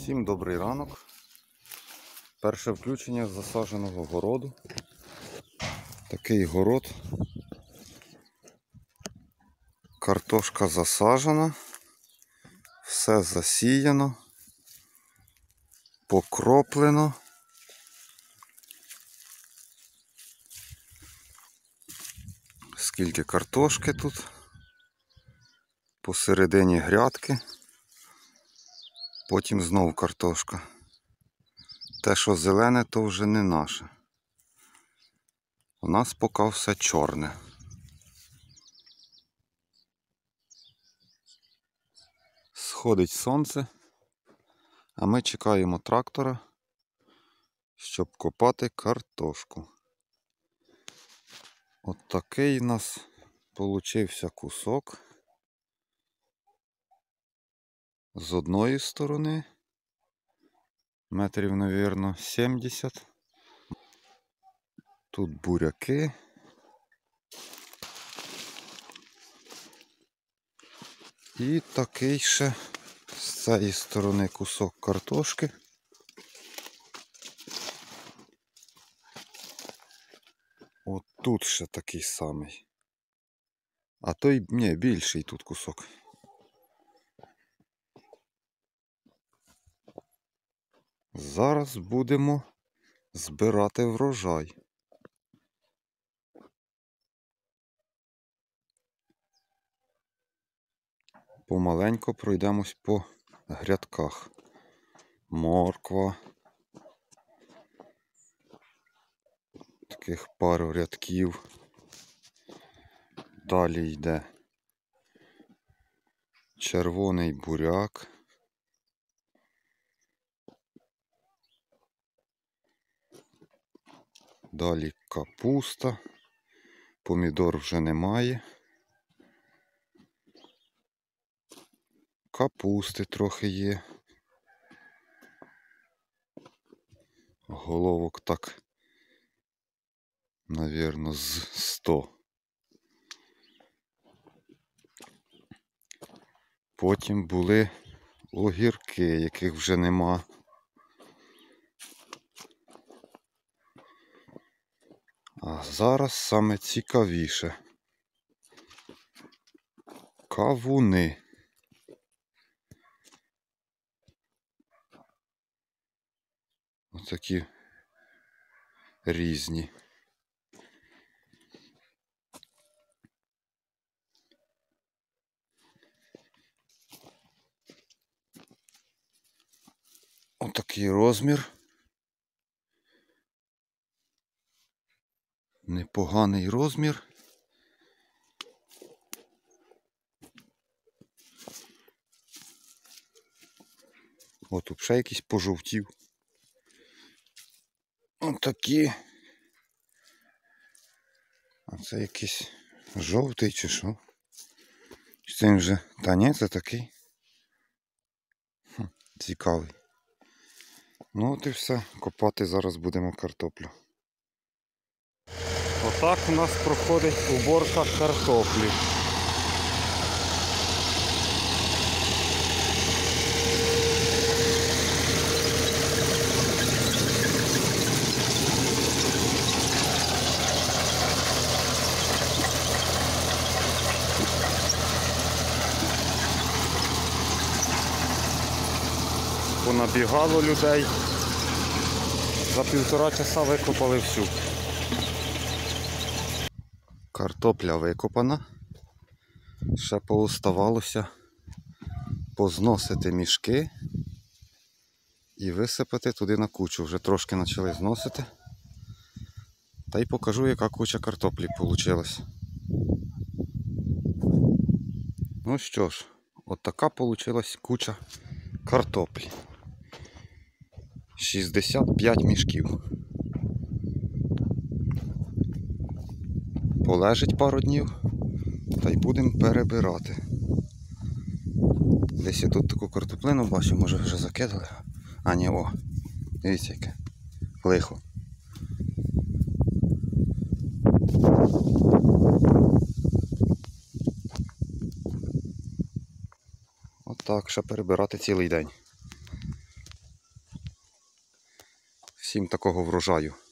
Всім добрий ранок. Перше включення з засадженого городу. Такий город. Картошка засаджена. Все засіяно. Покроплено. Скільки картошки тут. Посередині грядки. Потім знову картошка. Те, що зелене, то вже не наше. У нас поки все чорне. Сходить сонце, а ми чекаємо трактора, щоб копати картошку. От такий у нас получився кусок. З одної сторони, метрів, мабуть, 70. Тут буряки. І такий ще з цієї сторони кусок картошки. От тут ще такий самий. А той, ні, більший тут кусок. Зараз будемо збирати врожай. Помаленько пройдемось по грядках. Морква. Таких пару рядків. Далі йде червоний буряк. Далі капуста. Помідор вже немає. Капусти трохи є. Головок так, навірно, з 100. Потім були огірки, яких вже нема. А зараз саме цікавіше. Кавуни. Отакі різні. Отакий розмір. Непоганий розмір. От тут ще якийсь пожовтів. Отакі. А це якийсь жовтий чи що? Чи це він вже... Та ні, це такий. Цікавий. Ну от і все. Копати зараз будемо картоплю. Отак у нас проходить уборка картоплі. Понабігало людей. За 1,5 часа викопали всю. Картопля викопана. Ще пооставалося позносити мішки і висипати туди на кучу. Вже трошки почали зносити. Та й покажу, яка куча картоплі вийшла. Ну що ж, от така вийшла куча картоплі. 65 мішків. Полежить пару днів, та й будемо перебирати. Десь я тут таку картоплину бачу, може вже закидали. А ні, о, дивіться яке. Лихо. Отак, ще перебирати цілий день. Всім такого врожаю.